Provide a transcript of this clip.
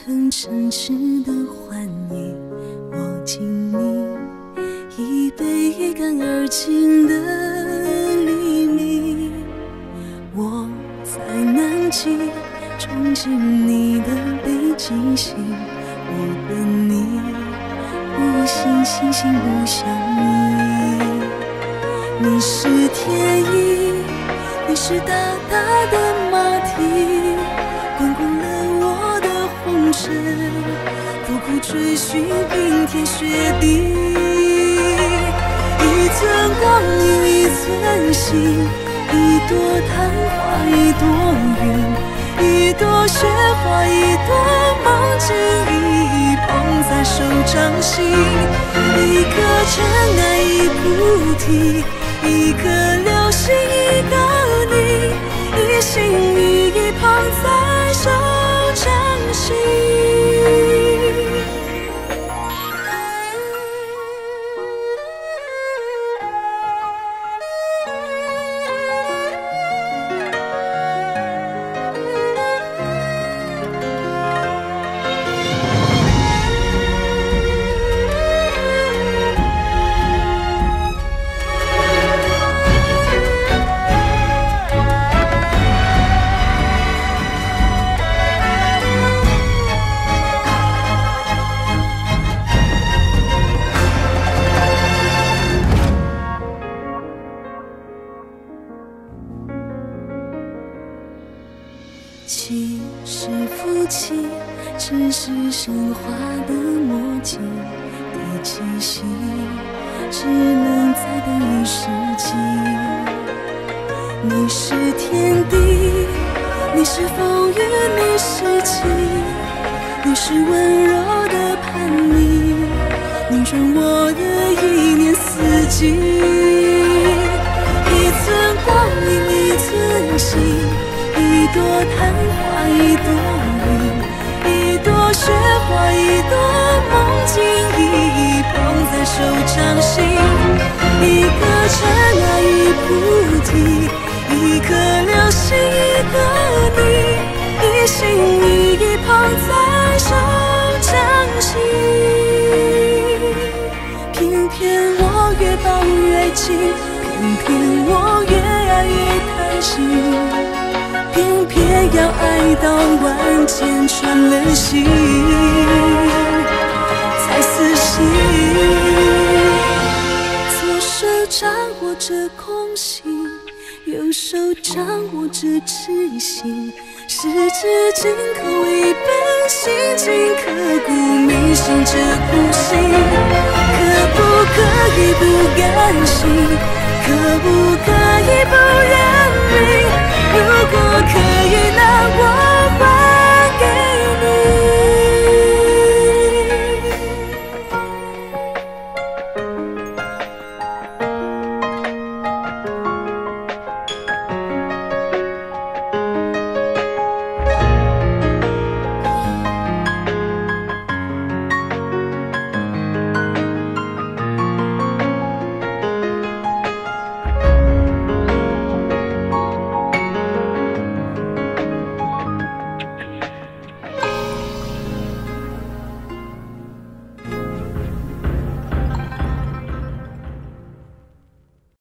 肯诚挚的欢迎，我敬你一杯一干而尽的黎明。我在南极憧憬你的北极星，我等你不信星星不相依。你是天意，你是大大的马蹄，滚过了我的红尘，苦苦追寻冰天雪地。一寸光阴一寸心，一朵昙花一朵云，一朵雪花一朵梦境，一捧在手掌心。一颗尘埃一菩提，一颗流星一个你，一心一意捧在手掌心。妻是夫妻，只是神话的默契。第七夕，只能再等一世纪。你是天地，你是风雨，你是晴，你是温柔的叛逆，拧转我的一年四季。一寸光阴一寸心，一朵昙花一朵云，一朵雪花一朵梦境，一捧在手掌心。一颗尘埃一菩提，一颗流星一个你，一心一意捧在手掌心。偏偏我越抱越紧，偏偏我越爱越贪心，偏偏要爱到万箭穿了心，才死心。左手掌握着空心，右手掌握着痴心，十指紧扣一本心经，刻骨铭心这苦心。可不可以不甘心？可不可以不认命？如果可以，那我会